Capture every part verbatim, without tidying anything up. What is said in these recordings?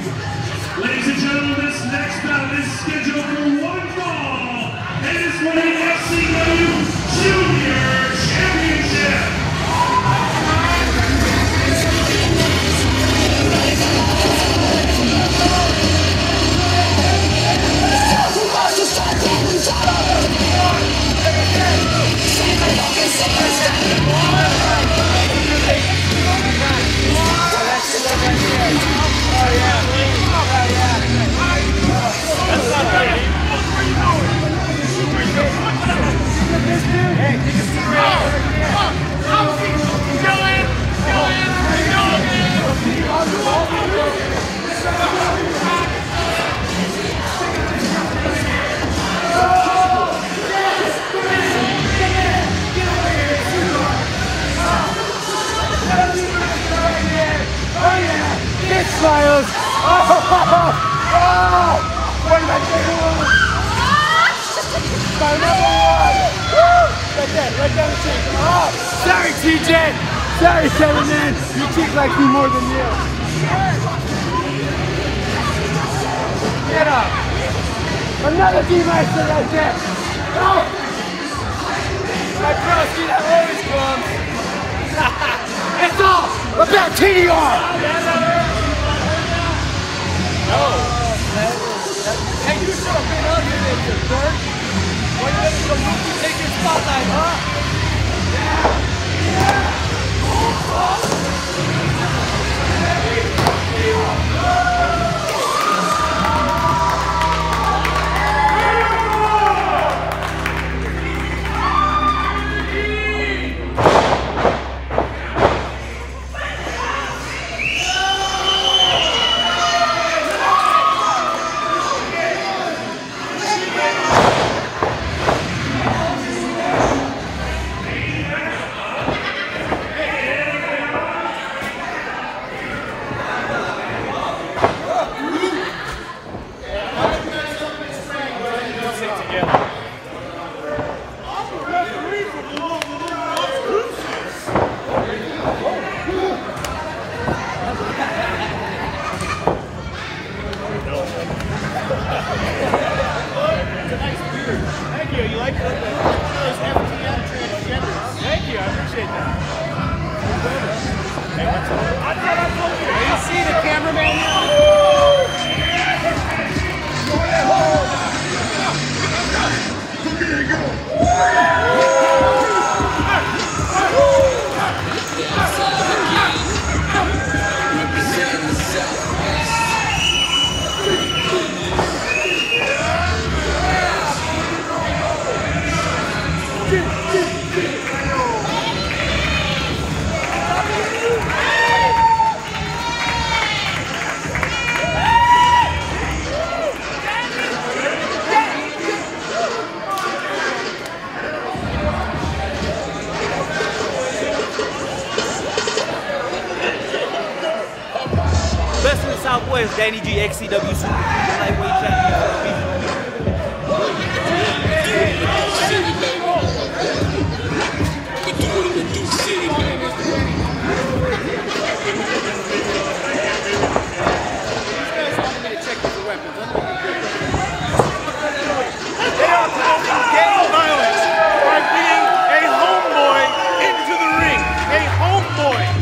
Ladies and gentlemen, this next bout is scheduled for one fall, and it's for the X C W Junior Championship. Smiles! Oh! Oh! What am I doing? My number one! Woo! Right there, right down the cheek. Oh! Sorry, T J! Sorry, Kevin, man! Your cheek likes me more than you. Get up! Another Deanmeister right there! Oh! My broski, that always comes! It's all about T D R! No. Hey, you should have been on here, then, you jerk. Why you letting some rookie take your spotlight, huh? Southwest, Danny G, X C W Super Jr lightweight champion. They are promoting gang violence by being a homeboy into the ring. A homeboy.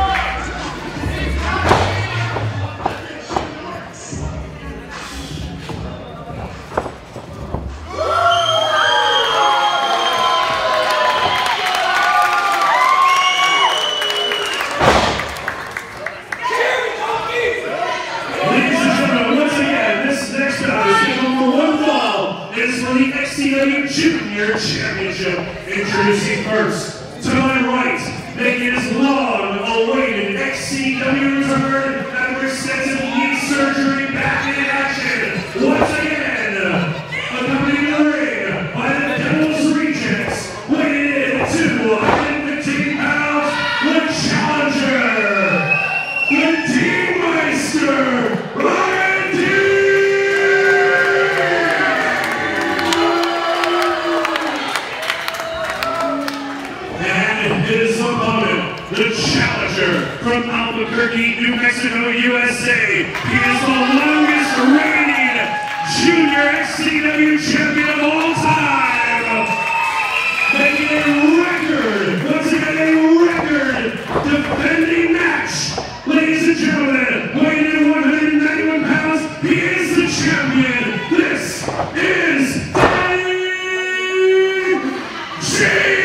X C W Junior Championship. Introducing first, to my right, making his long-awaited X C W return after extensive knee surgery back in action. Once again, accompanying the ring by the Devil's Regents, weighing in at two hundred fifteen pounds, the challenger, the Deanmeister, Ryan D. is the longest reigning junior X C W champion of all time. Making a record, once again a record defending match. Ladies and gentlemen, weighing in one hundred ninety-one pounds, he is the champion. This is Deanmeister.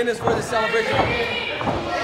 Again, is for the celebration.